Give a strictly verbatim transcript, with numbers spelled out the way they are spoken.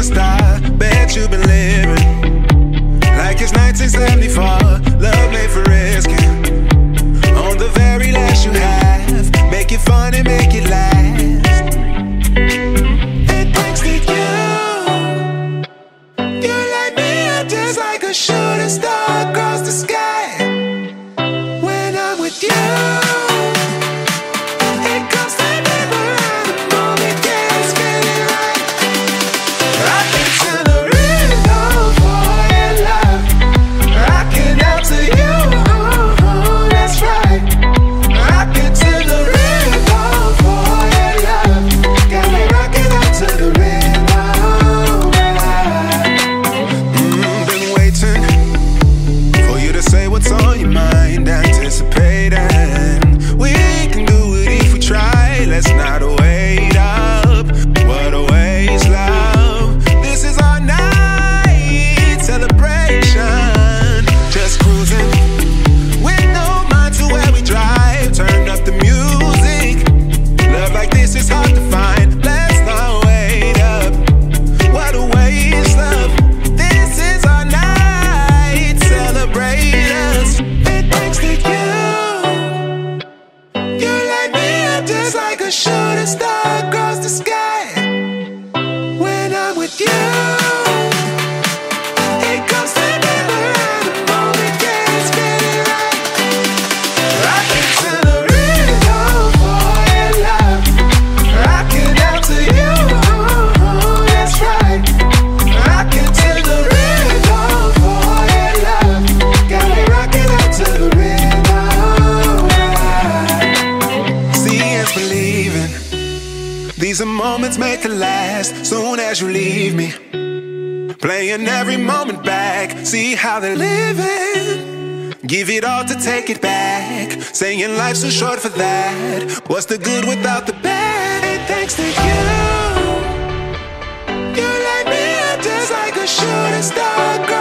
superstar. Bet you've been living like it's nineteen seventy-four. Love made for risking. On the very last you have, make it fun and make it last. And thanks to you, you light me up just like a shooting star across the sky. When I'm with you, shooting star across the sky. When I'm with you, it comes together and the moment gets feeling right. Rocking to the rhythm for your love, rocking out to you, that's right. Rocking to the rhythm for your love, got me rocking out to the rhythm. See, it's believing. These are moments made to last. Soon as you leave me, playing every moment back. See how they're living. Give it all to take it back. Saying life's too short for that. What's the good without the bad? And thanks to you, you light me up just like a shooting star.